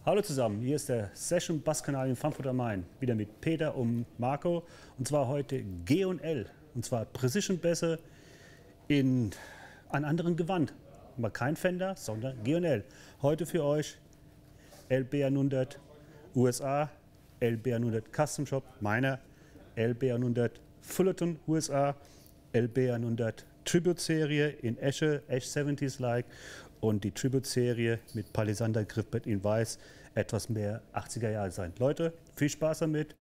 Hallo zusammen, hier ist der Session Basskanal in Frankfurt am Main, wieder mit Peter und Marco, und zwar heute G&L, und zwar Precision Bässe in einem anderen Gewand. Mal kein Fender, sondern G&L. Heute für euch LB100 USA, LB100 Custom Shop, meiner LB100 Fullerton USA, LB100 Tribute Serie in Esche, Ash 70s like, und die Tribute Serie mit Palisander Griffbrett in Weiß, etwas mehr 80er Jahre sein. Leute, viel Spaß damit.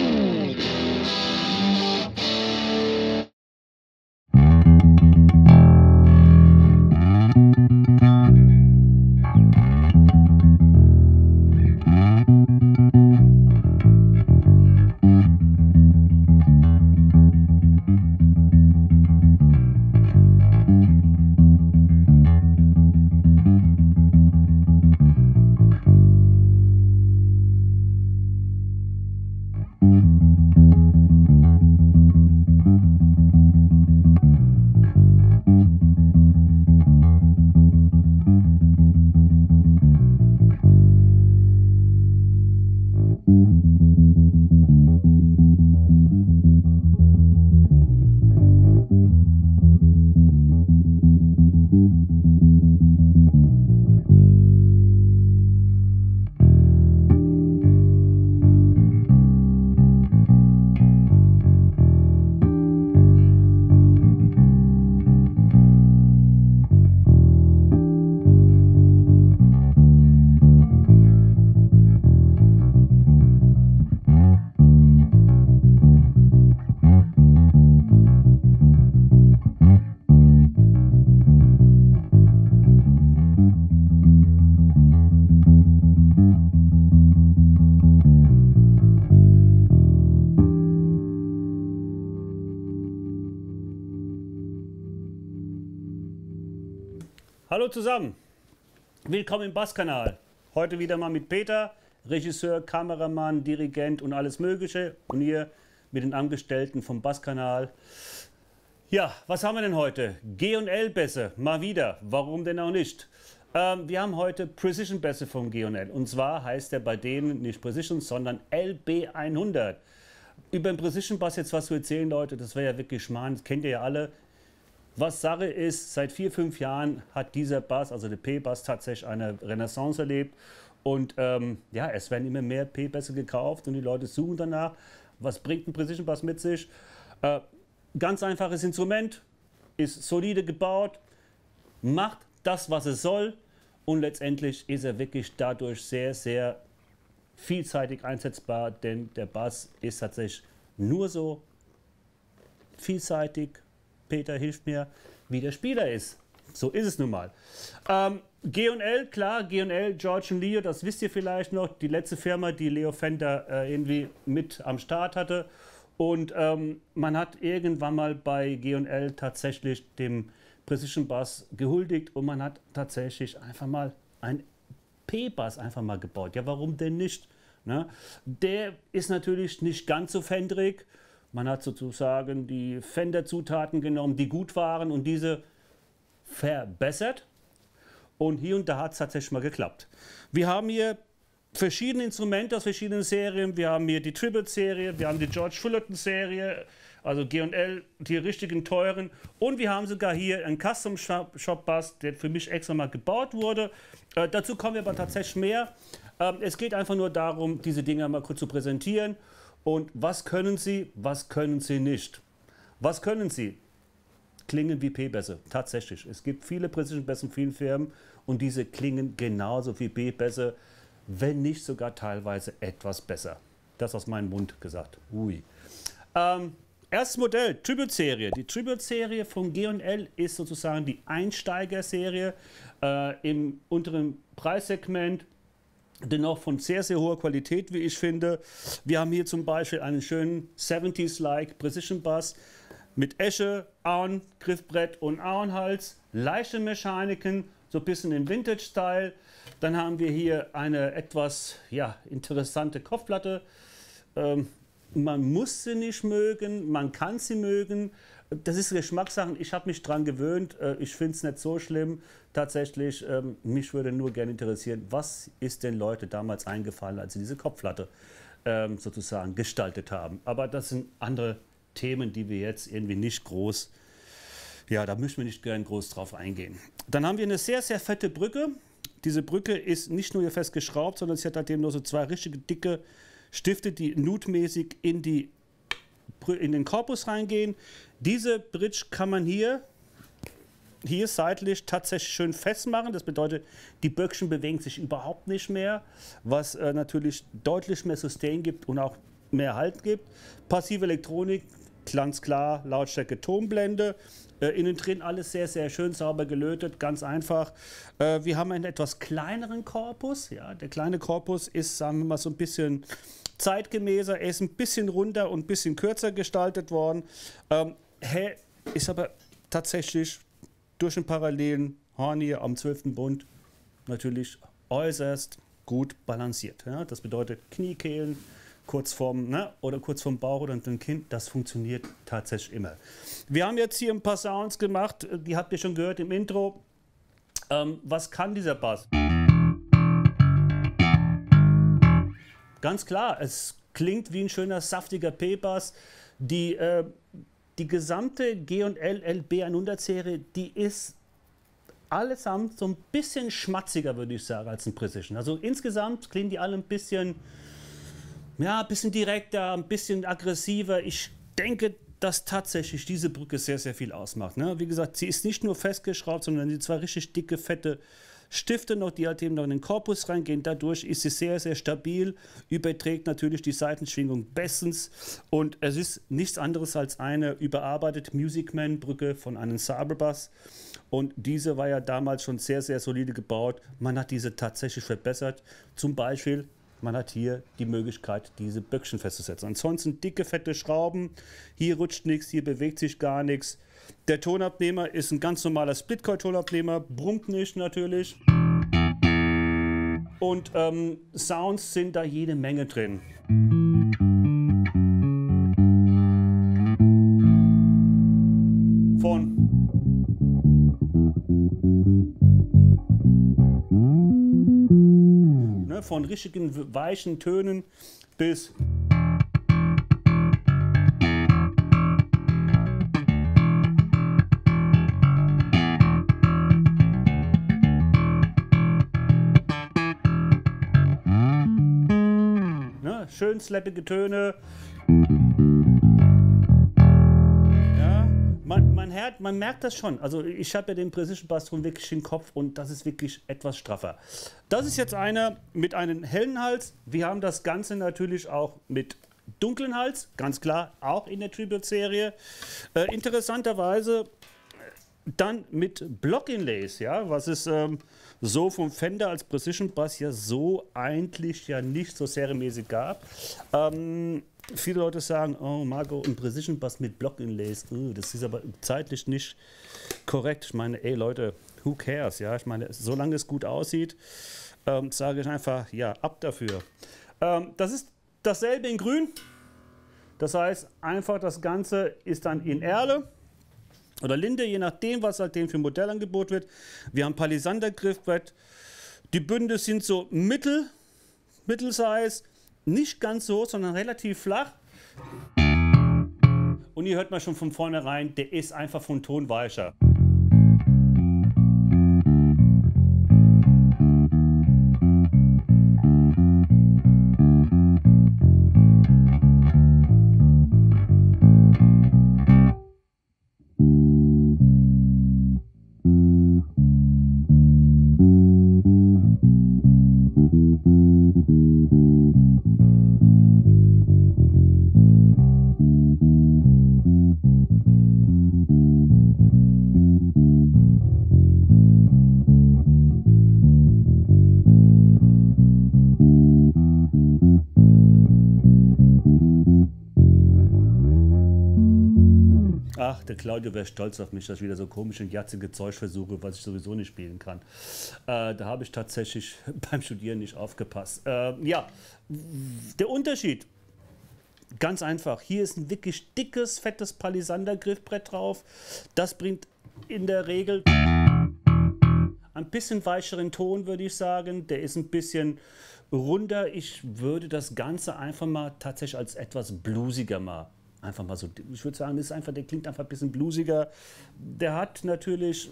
Hallo zusammen, willkommen im Basskanal. Heute wieder mal mit Peter, Regisseur, Kameramann, Dirigent und alles Mögliche. Und hier mit den Angestellten vom Basskanal. Ja, was haben wir denn heute? G&L-Bässe, mal wieder. Warum denn auch nicht? Wir haben heute Precision-Bässe vom G&L. Und zwar heißt der bei denen nicht Precision, sondern LB100. Über den Precision-Bass jetzt was zu erzählen, Leute, das wäre ja wirklich Schmarrn, das kennt ihr ja alle. Was Sache ist, seit 4-5 Jahren hat dieser Bass, also der P-Bass, tatsächlich eine Renaissance erlebt. Und ja, es werden immer mehr P-Bässe gekauft und die Leute suchen danach. Was bringt ein Precision-Bass mit sich? Ganz einfaches Instrument, ist solide gebaut, macht das, was es soll, und letztendlich ist er wirklich dadurch sehr, sehr vielseitig einsetzbar, denn der Bass ist tatsächlich nur so vielseitig, Peter hilft mir, wie der Spieler ist. So ist es nun mal. G&L, klar, G&L, George und Leo, das wisst ihr vielleicht noch, die letzte Firma, die Leo Fender irgendwie mit am Start hatte. Und man hat irgendwann mal bei G&L tatsächlich dem Precision Bass gehuldigt und man hat tatsächlich einfach mal ein P-Bass einfach mal gebaut. Ja, warum denn nicht? Ne? Der ist natürlich nicht ganz so fendrig. Man hat sozusagen die Fender-Zutaten genommen, die gut waren, und diese verbessert. Und hier und da hat es tatsächlich mal geklappt. Wir haben hier verschiedene Instrumente aus verschiedenen Serien. Wir haben hier die Tribute-Serie, wir haben die George Fullerton-Serie, also G&L, die richtigen teuren. Und wir haben sogar hier einen Custom Shop Bass, der für mich extra mal gebaut wurde. Dazu kommen wir aber tatsächlich mehr. Es geht einfach nur darum, diese Dinge mal kurz zu präsentieren. Und was können sie nicht? Was können sie? Klingen wie P-Bässe, tatsächlich. Es gibt viele Precision-Bässe in vielen Firmen und diese klingen genauso wie P-Bässe, wenn nicht sogar teilweise etwas besser. Das aus meinem Mund gesagt. Ui. Erstes Modell, Tribute-Serie. Die Tribute-Serie von G&L ist sozusagen die Einsteiger-Serie im unteren Preissegment. Dennoch von sehr, sehr hoher Qualität, wie ich finde. Wir haben hier zum Beispiel einen schönen 70s-like Precision Bass mit Esche, Ahorn, Griffbrett und Ahornhals, leichte Mechaniken, so ein bisschen im Vintage-Style. Dann haben wir hier eine etwas interessante Kopfplatte. Man muss sie nicht mögen, man kann sie mögen. das ist Geschmackssachen. Ich habe mich dran gewöhnt. Ich finde es nicht so schlimm. Tatsächlich, mich würde nur gerne interessieren, was ist den Leuten damals eingefallen, als sie diese Kopflatte sozusagen gestaltet haben. Aber das sind andere Themen, die wir jetzt irgendwie nicht groß, ja, da müssen wir nicht gern groß drauf eingehen. Dann haben wir eine sehr, sehr fette Brücke. Diese Brücke ist nicht nur hier fest geschraubt, sondern sie hat halt eben nur so zwei richtige dicke Stifte, die nutmäßig in den Korpus reingehen. Diese Bridge kann man hier seitlich tatsächlich schön festmachen. Das bedeutet, die Böckchen bewegen sich überhaupt nicht mehr, was natürlich deutlich mehr Sustain gibt und auch mehr Halt gibt. Passive Elektronik, ganz klar, Lautstärke, Tonblende. Innen drin alles sehr, sehr schön sauber gelötet, ganz einfach. Wir haben einen etwas kleineren Korpus. Ja, der kleine Korpus ist, sagen wir mal, so ein bisschen zeitgemäßer. Er ist ein bisschen runder und ein bisschen kürzer gestaltet worden. Ist aber tatsächlich durch den parallelen Horn hier am 12. Bund natürlich äußerst gut balanciert. Ja, das bedeutet Kniekehlen, kurz vorm Bauch oder dem Kinn, das funktioniert tatsächlich immer. Wir haben jetzt hier ein paar Sounds gemacht, die habt ihr schon gehört im Intro. Was kann dieser Bass? Ganz klar, es klingt wie ein schöner, saftiger P-Bass. Die gesamte G&L LB100-Serie, die ist allesamt so ein bisschen schmatziger, würde ich sagen, als ein Precision. Also insgesamt klingen die alle ein bisschen direkter, ein bisschen aggressiver. Ich denke, dass tatsächlich diese Brücke sehr, sehr viel ausmacht. Ne? Wie gesagt, sie ist nicht nur festgeschraubt, sondern die zwei richtig dicke, fette Stifte noch, die halt eben noch in den Korpus reingehen. Dadurch ist sie sehr, sehr stabil, überträgt natürlich die Seitenschwingung bestens. Und es ist nichts anderes als eine überarbeitete Musicman-Brücke von einem Sabre-Bass. Und diese war ja damals schon sehr, sehr solide gebaut. Man hat diese tatsächlich verbessert. Zum Beispiel, man hat hier die Möglichkeit, diese Böckchen festzusetzen. Ansonsten dicke, fette Schrauben. Hier rutscht nichts, hier bewegt sich gar nichts. Der Tonabnehmer ist ein ganz normaler Splitcoil-Tonabnehmer, brummt nicht natürlich. Und Sounds sind da jede Menge drin. Von richtigen weichen Tönen bis schön slappige Töne. Ja, man merkt das schon. Also ich habe ja den Precision Bass Ton wirklich im Kopf und das ist wirklich etwas straffer. Das ist jetzt einer mit einem hellen Hals. Wir haben das Ganze natürlich auch mit dunklen Hals, ganz klar, auch in der Tribute-Serie. Interessanterweise dann mit Block-Inlays, ja, was es so vom Fender als Precision Bass ja so eigentlich ja nicht so serienmäßig gab. Viele Leute sagen, oh Marco, ein Precision Bass mit Block-Inlays, das ist aber zeitlich nicht korrekt. Ich meine, ey Leute, who cares, ja, ich meine, solange es gut aussieht, sage ich einfach, ja, ab dafür. Das ist dasselbe in grün, das heißt einfach das Ganze ist dann in Erle oder Linde, je nachdem, was halt dem für ein Modellangebot wird. Wir haben Palisander-Griffbrett. Die Bünde sind so Mittelsize, nicht ganz so, sondern relativ flach. Und hier hört man schon von vornherein, der ist einfach von Ton weicher. Ach, der Claudio wäre stolz auf mich, dass ich wieder so komisch und jatzige Zeug versuche, was ich sowieso nicht spielen kann. Da habe ich tatsächlich beim Studieren nicht aufgepasst. Ja, der Unterschied Ganz einfach. Hier ist ein wirklich dickes, fettes Palisander-Griffbrett drauf. Das bringt in der Regel ein bisschen weicheren Ton, würde ich sagen. Der ist ein bisschen runder. Ich würde das Ganze einfach mal tatsächlich als etwas bluesiger mal. Einfach mal so, ich würde sagen, das ist einfach, der klingt einfach ein bisschen bluesiger. Der hat natürlich,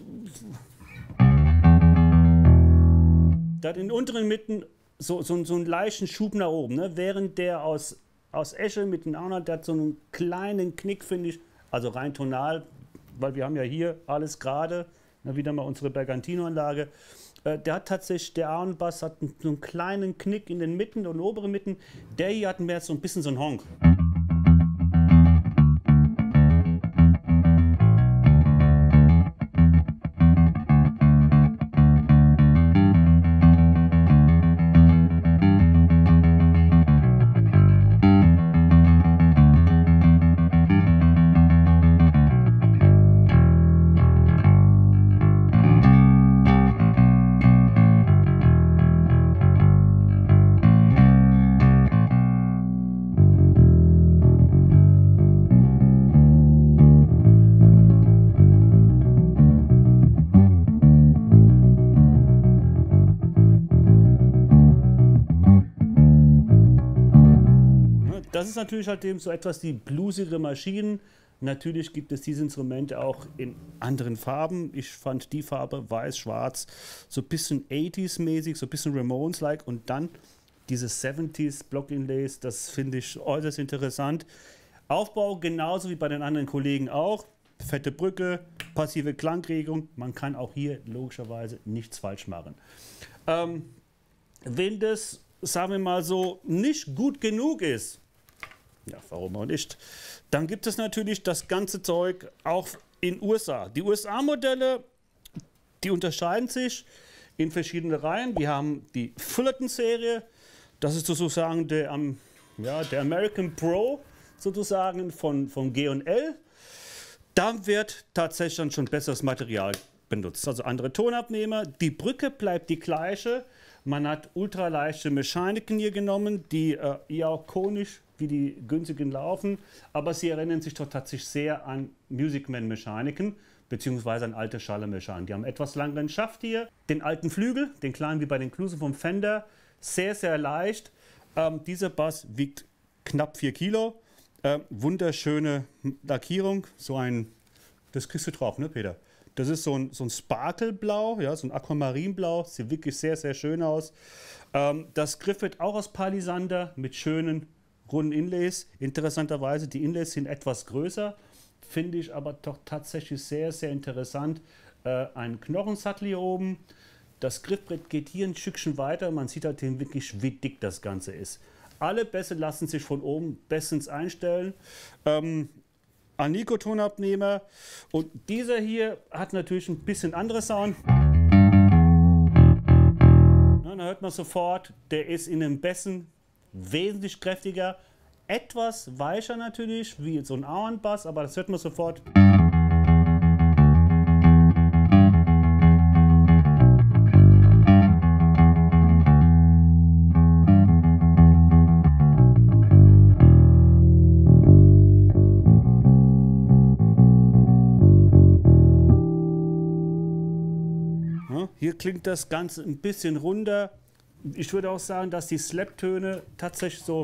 der hat in den unteren Mitten so einen leichten Schub nach oben, ne? Während der aus Esche mit den anderen, der hat so einen kleinen Knick, finde ich, also rein tonal, weil wir haben ja hier alles gerade, wieder mal unsere Bergantino-Anlage. Der hat tatsächlich, der Ahornbass hat so einen kleinen Knick in den Mitten und oberen Mitten. Der hier hat mehr so ein bisschen so einen Honk. Das ist natürlich halt eben so etwas die bluesigere Maschinen. Natürlich gibt es diese Instrumente auch in anderen Farben. Ich fand die Farbe weiß-schwarz so ein bisschen 80s-mäßig, so ein bisschen Ramones-like und dann diese 70s Block-Inlays, das finde ich äußerst interessant. Aufbau genauso wie bei den anderen Kollegen auch. Fette Brücke, passive Klangregelung. Man kann auch hier logischerweise nichts falsch machen. Wenn das, sagen wir mal so, nicht gut genug ist, ja, warum auch nicht? Dann gibt es natürlich das ganze Zeug auch in USA. Die USA-Modelle, die unterscheiden sich in verschiedene Reihen. Wir haben die Fullerton-Serie, das ist sozusagen der American Pro sozusagen von G&L. Da wird tatsächlich dann schon besseres Material benutzt, also andere Tonabnehmer. Die Brücke bleibt die gleiche. Man hat ultraleichte Mechaniken hier genommen, die ja auch konisch wie die günstigen laufen, aber sie erinnern sich doch tatsächlich sehr an Musicman-Mechaniken, beziehungsweise an alte Schallermechaniken. Die haben etwas langeren Schaft hier, den alten Flügel, den kleinen wie bei den Klusen vom Fender, sehr, sehr leicht. Dieser Bass wiegt knapp 4 Kilo, wunderschöne Lackierung, das kriegst du drauf, ne Peter? Das ist so ein Sparkelblau, ja, so ein Aquamarinblau, sieht wirklich sehr, sehr schön aus. Das Griffbrett auch aus Palisander mit schönen runden Inlays. Interessanterweise, die Inlays sind etwas größer, finde ich aber doch tatsächlich sehr, sehr interessant. Ein Knochensattel hier oben. Das Griffbrett geht hier ein Stückchen weiter. Man sieht halt wirklich, wie dick das Ganze ist. Alle Bässe lassen sich von oben bestens einstellen. Alnico-Tonabnehmer. Und dieser hier hat natürlich ein bisschen anderes Sound. Na, da hört man sofort, der ist in den Bässen wesentlich kräftiger, etwas weicher natürlich, wie so ein Ahornbass, aber das hört man sofort. Ja, hier klingt das Ganze ein bisschen runder. Ich würde auch sagen, dass die Slap-Töne tatsächlich so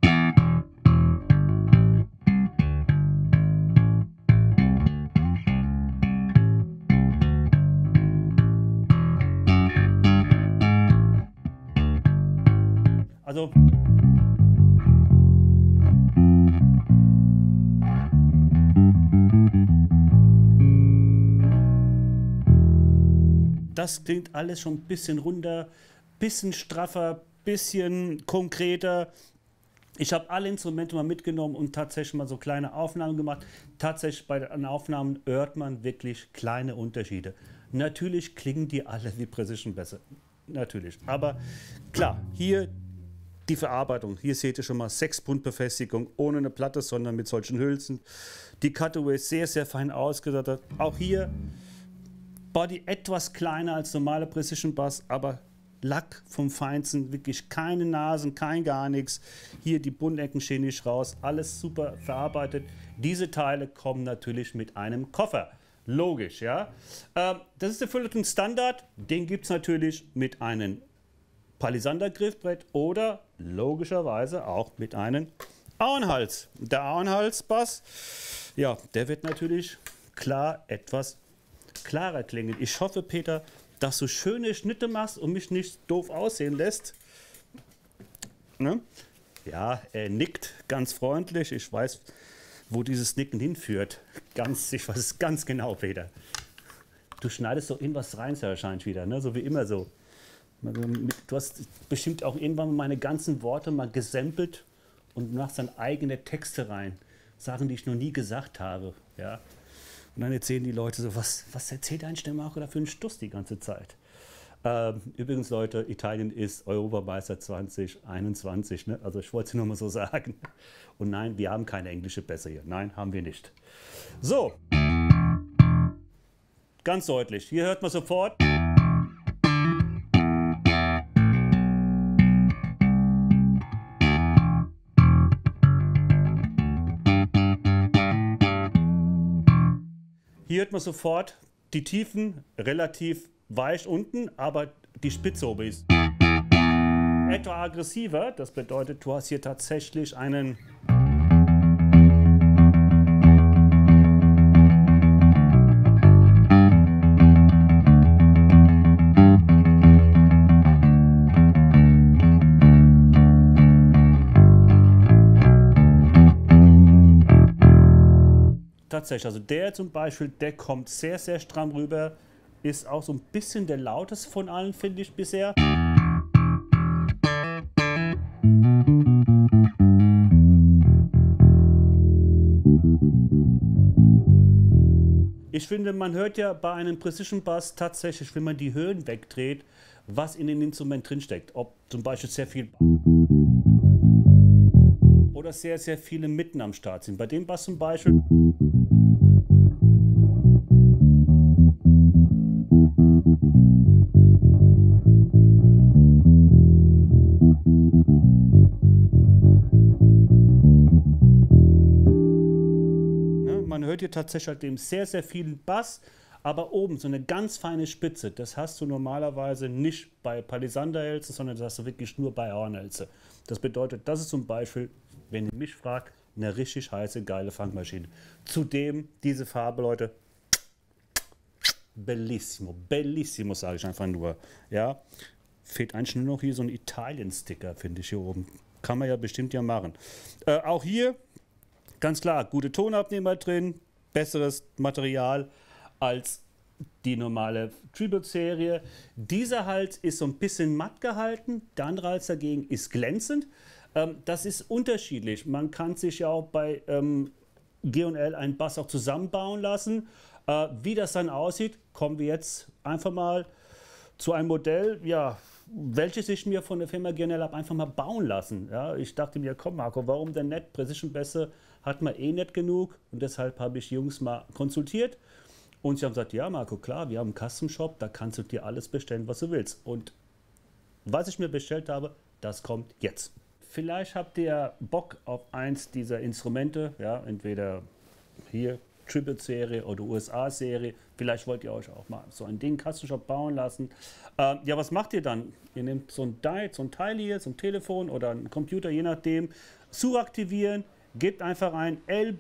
das klingt alles schon ein bisschen runder, bisschen straffer, bisschen konkreter. Ich habe alle Instrumente mal mitgenommen und tatsächlich mal so kleine Aufnahmen gemacht. Tatsächlich bei den Aufnahmen hört man wirklich kleine Unterschiede. Natürlich klingen die alle wie Precision-Bässe, natürlich. Aber klar, hier die Verarbeitung. Hier seht ihr schon mal 6-Bund-Befestigung ohne eine Platte, sondern mit solchen Hülsen. Die Cutaway ist sehr, sehr fein ausgestattet. Auch hier Body etwas kleiner als normale Precision Bass, aber Lack vom Feinsten, wirklich keine Nasen, kein gar nichts. Hier die Buntecken stehen nicht raus, alles super verarbeitet. Diese Teile kommen natürlich mit einem Koffer. Logisch, ja. Das ist der Fullerton Standard, den gibt es natürlich mit einem Palisander Griffbrett oder logischerweise auch mit einem Auenhals. Der Auenhalsbass, ja, der wird natürlich klar etwas klarer klingen. Ich hoffe, Peter, dass du schöne Schnitte machst und mich nicht doof aussehen lässt. Ne? Ja, er nickt ganz freundlich. Ich weiß, wo dieses Nicken hinführt. Ich weiß es ganz genau, Peter. Du schneidest doch irgendwas rein, sehr wahrscheinlich wieder, ne? So wie immer so. Du hast bestimmt auch irgendwann mal meine ganzen Worte mal gesampelt und machst dann eigene Texte rein. Sachen, die ich noch nie gesagt habe. Ja? Und dann erzählen die Leute so, was erzählt ein Stemmmacher da für einen Stuss die ganze Zeit? Übrigens, Leute, Italien ist Europameister 2021. Ne? Also ich wollte es nur mal so sagen. Und nein, wir haben keine englische Pässe hier. Nein, haben wir nicht. So. Ganz deutlich. Hier hört man sofort. Hier hört man sofort die Tiefen relativ weich unten, aber die Spitze oben ist etwa aggressiver. Das bedeutet, du hast hier tatsächlich einen tatsächlich, also der zum Beispiel, der kommt sehr, sehr stramm rüber, ist auch so ein bisschen der lauteste von allen, finde ich bisher. Ich finde, man hört ja bei einem Precision Bass tatsächlich, wenn man die Höhen wegdreht, was in dem Instrument drinsteckt. Ob zum Beispiel sehr viel oder sehr, sehr viele Mitten am Start sind. Bei dem Bass zum Beispiel man hört hier tatsächlich halt dem sehr, sehr viel Bass, aber oben so eine ganz feine Spitze. Das hast du normalerweise nicht bei Palisander-Hälse, sondern das hast du wirklich nur bei Auenhälse. Das bedeutet, das ist zum Beispiel, wenn ihr mich fragt, eine richtig heiße, geile Fangmaschine. Zudem diese Farbe, Leute, bellissimo, bellissimo, sage ich einfach nur. Ja, fehlt eigentlich nur noch hier so ein Italien-Sticker, finde ich, hier oben. Kann man ja bestimmt ja machen. Auch hier, ganz klar, gute Tonabnehmer drin, besseres Material als die normale Tribute-Serie. Dieser Hals ist so ein bisschen matt gehalten, der andere Hals dagegen ist glänzend. Das ist unterschiedlich. Man kann sich ja auch bei G&L einen Bass auch zusammenbauen lassen. Wie das dann aussieht, kommen wir jetzt einfach mal zu einem Modell, ja, welches ich mir von der Firma G&L habe einfach mal bauen lassen. Ja, ich dachte mir, komm Marco, warum denn nicht? Precision Bässe hat man eh nicht genug und deshalb habe ich Jungs mal konsultiert und sie haben gesagt, ja Marco, klar, wir haben einen Custom Shop, da kannst du dir alles bestellen, was du willst. Und was ich mir bestellt habe, das kommt jetzt. Vielleicht habt ihr Bock auf eins dieser Instrumente, ja, entweder hier Tribute-Serie oder USA-Serie. Vielleicht wollt ihr euch auch mal so ein Ding Custom Shop bauen lassen. Ja, was macht ihr dann? Ihr nehmt so ein Teil hier, so ein Telefon oder ein Computer, je nachdem, zuaktivieren, gebt einfach ein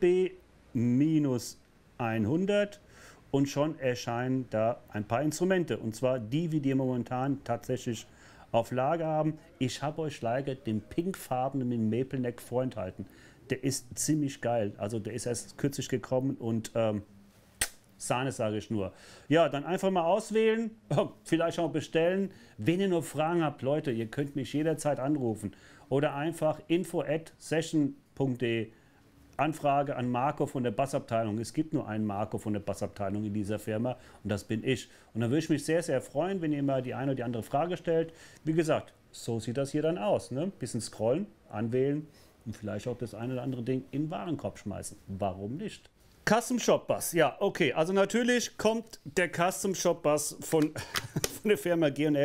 LB-100 und schon erscheinen da ein paar Instrumente. Und zwar die, wie die momentan tatsächlich auf Lager haben. Ich habe euch leider den pinkfarbenen mit Maple Neck vorenthalten. Der ist ziemlich geil. Also der ist erst kürzlich gekommen und Sahne, sage ich nur. Ja, dann einfach mal auswählen, vielleicht auch bestellen. Wenn ihr noch Fragen habt, Leute, ihr könnt mich jederzeit anrufen. Oder einfach info@session.de. Anfrage an Marco von der Bassabteilung. Es gibt nur einen Marco von der Bassabteilung in dieser Firma und das bin ich. Und da würde ich mich sehr, sehr freuen, wenn ihr mal die eine oder die andere Frage stellt. Wie gesagt, so sieht das hier dann aus. Ne? Bisschen scrollen, anwählen und vielleicht auch das eine oder andere Ding in den Warenkorb schmeißen. Warum nicht? Custom Shop Bass. Ja, okay. Also natürlich kommt der Custom Shop Bass von der Firma G&L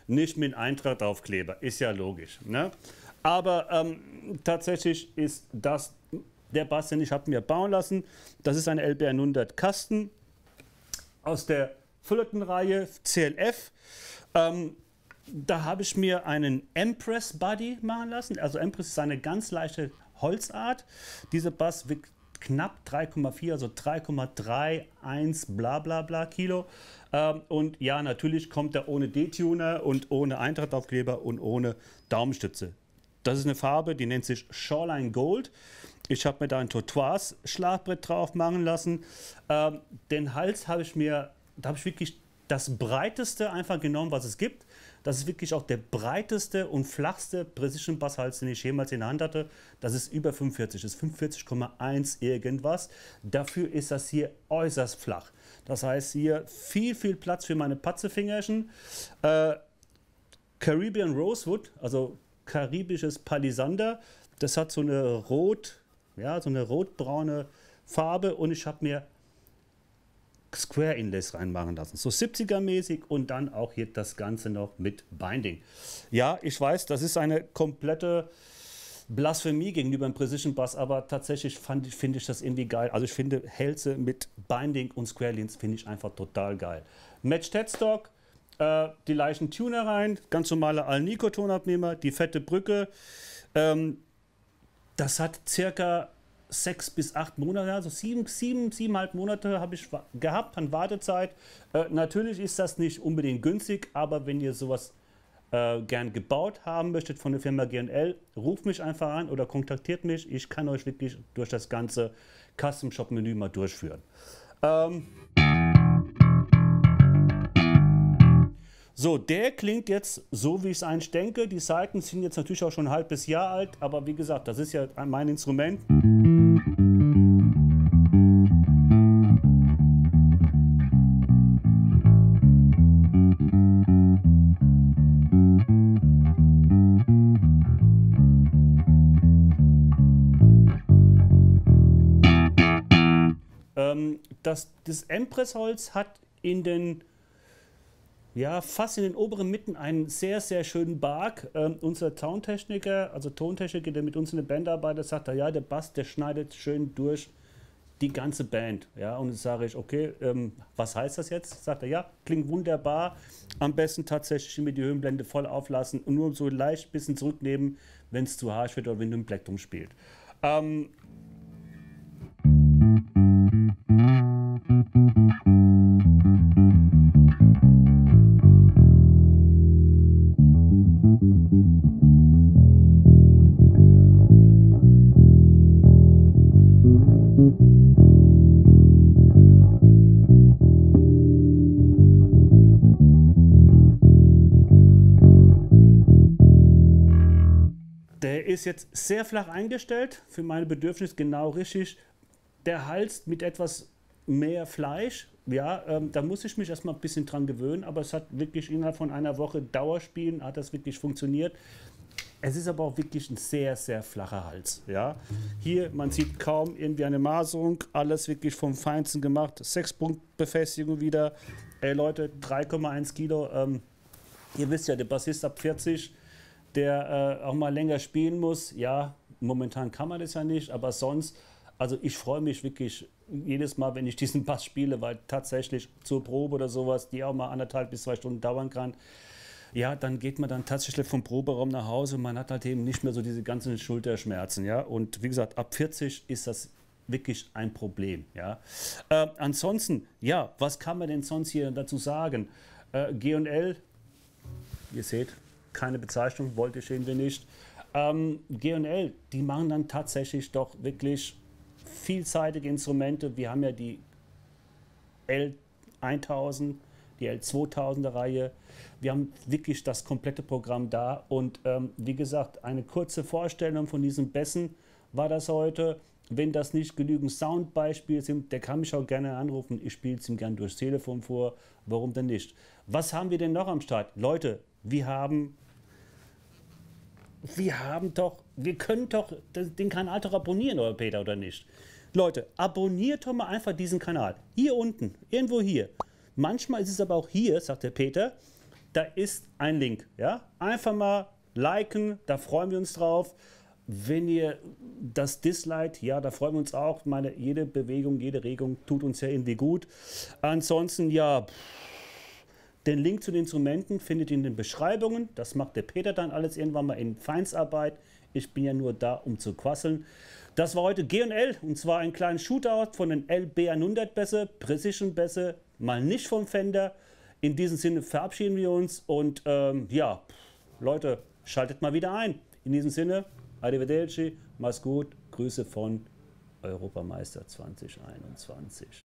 nicht mit Eintracht-Aufkleber. Ist ja logisch. Ne? Aber tatsächlich ist das der Bass, den ich habe mir bauen lassen. Das ist eine LB 100 Kasten aus der Fullerton-Reihe CLF. Da habe ich mir einen Empress Body machen lassen. Also Empress ist eine ganz leichte Holzart. Dieser Bass wiegt knapp 3,4, also 3,31 bla bla bla Kilo. Und ja, natürlich kommt er ohne D-Tuner und ohne Eintrachtaufkleber und ohne Daumenstütze. Das ist eine Farbe, die nennt sich Shoreline Gold. Ich habe mir da ein Tortoise-Schlagbrett drauf machen lassen. Den Hals habe ich mir, da habe ich wirklich das breiteste einfach genommen, was es gibt. Das ist wirklich auch der breiteste und flachste Precision Basshals, den ich jemals in der Hand hatte. Das ist über 45, das ist 45,1 irgendwas. Dafür ist das hier äußerst flach. Das heißt hier viel Platz für meine Patzefingerchen. Caribbean Rosewood, also karibisches Palisander. Das hat so eine rotbraune Farbe und ich habe mir Square Inlays reinmachen lassen. So 70er-mäßig und dann auch hier das Ganze noch mit Binding. Ja, ich weiß, das ist eine komplette Blasphemie gegenüber dem Precision Bass, aber tatsächlich finde ich das irgendwie geil. Also ich finde Hälse mit Binding und Square Links finde ich einfach total geil. Matched Headstock, die leichten Tuner rein, ganz normale Alnico-Tonabnehmer, die fette Brücke. Das hat circa 6 bis 8 Monate, also 7,5 Monate habe ich gehabt an Wartezeit. Natürlich ist das nicht unbedingt günstig, aber wenn ihr sowas gern gebaut haben möchtet von der Firma G&L, ruft mich einfach an oder kontaktiert mich. Ich kann euch wirklich durch das ganze Custom Shop Menü mal durchführen. So, der klingt jetzt so, wie ich es eigentlich denke. Die Saiten sind jetzt natürlich auch schon ein halbes Jahr alt, aber wie gesagt, das ist ja mein Instrument. Das Empress-Holz hat in den fast in den oberen Mitten einen sehr schönen Bark. Unser Tontechniker, der mit uns in der Band arbeitet, sagt, ja, der Bass, der schneidet schön durch die ganze Band. Ja, und dann sage ich, okay, was heißt das jetzt? Sagt er, ja, klingt wunderbar. Am besten tatsächlich immer die Höhenblende voll auflassen und nur so leicht ein bisschen zurücknehmen, wenn es zu harsch wird oder wenn du im Plektrum spielst. Der ist jetzt sehr flach eingestellt, für meine Bedürfnisse genau richtig. Der Hals mit etwas mehr Fleisch, ja, da muss ich mich erstmal ein bisschen dran gewöhnen, aber es hat wirklich innerhalb von einer Woche Dauerspielen, hat das wirklich funktioniert. Es ist aber auch wirklich ein sehr flacher Hals. Ja. Hier, man sieht kaum irgendwie eine Maserung, alles wirklich vom Feinsten gemacht. 6-Punkt-Befestigung wieder. Ey Leute, 3,1 Kilo. Ihr wisst ja, der Bassist ab 40, der auch mal länger spielen muss. Ja, momentan kann man das ja nicht, aber sonst, also ich freue mich wirklich jedes Mal, wenn ich diesen Bass spiele, weil tatsächlich zur Probe oder sowas, die auch mal 1,5 bis 2 Stunden dauern kann, ja, dann geht man dann tatsächlich vom Proberaum nach Hause und man hat halt eben nicht mehr so diese ganzen Schulterschmerzen, ja, und wie gesagt, ab 40 ist das wirklich ein Problem, ja. Ansonsten, ja, was kann man denn sonst hier dazu sagen? G&L, ihr seht, keine Bezeichnung, wollte ich irgendwie nicht. G&L, die machen dann tatsächlich doch wirklich vielseitige Instrumente. Wir haben ja die L1000, die L2000er Reihe. Wir haben wirklich das komplette Programm da und wie gesagt, eine kurze Vorstellung von diesen Bässen war das heute. Wenn das nicht genügend Soundbeispiele sind, der kann mich auch gerne anrufen. Ich spiele es ihm gerne durchs Telefon vor. Warum denn nicht? Was haben wir denn noch am Start? Leute, wir können doch den Kanal doch abonnieren, oder Peter, oder nicht? Leute, abonniert doch mal einfach diesen Kanal. Hier unten, irgendwo hier. Manchmal ist es aber auch hier, sagt der Peter, da ist ein Link. Ja? Einfach mal liken, da freuen wir uns drauf. Wenn ihr das disliked, ja, da freuen wir uns auch. Jede Bewegung, jede Regung tut uns ja irgendwie gut. Ansonsten, ja, den Link zu den Instrumenten findet ihr in den Beschreibungen. Das macht der Peter dann alles irgendwann mal in Feinsarbeit. Ich bin ja nur da, um zu quasseln. Das war heute G&L, und zwar ein kleines Shootout von den LB100 Bässe, Precision Bässe, mal nicht vom Fender. In diesem Sinne verabschieden wir uns und ja, Leute, schaltet mal wieder ein. In diesem Sinne, arrivederci, mach's gut, Grüße von Europameister 2021.